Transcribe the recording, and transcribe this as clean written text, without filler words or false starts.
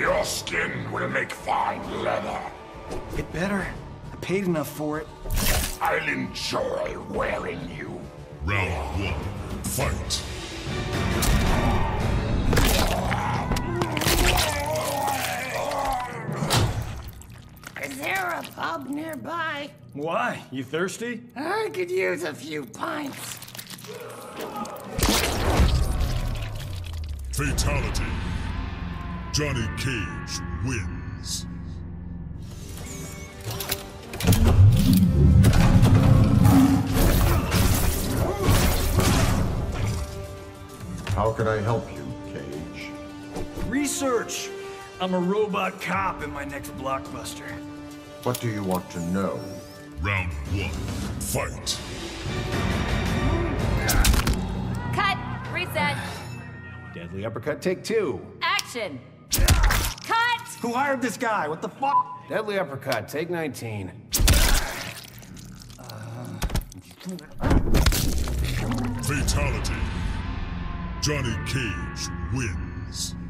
Your skin will make fine leather. It better. I paid enough for it. I'll enjoy wearing you. Round 1. Fight. Is there a pub nearby? Why? You thirsty? I could use a few pints. Fatality. Johnny Cage wins. How can I help you, Cage? Research. I'm a robot cop in my next blockbuster. What do you want to know? Round 1. Fight. Cut. Reset. Deadly uppercut, take 2. Action. Cut. Who hired this guy? What the fuck? Deadly uppercut, take 19. Fatality. Johnny Cage wins.